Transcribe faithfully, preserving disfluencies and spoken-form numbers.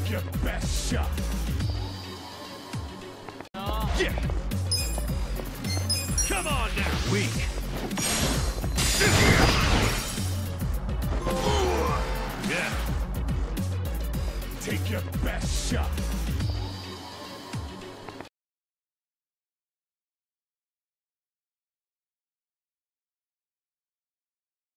Take your best shot. Yeah. Come on now. Weak. Yeah. Take your best shot.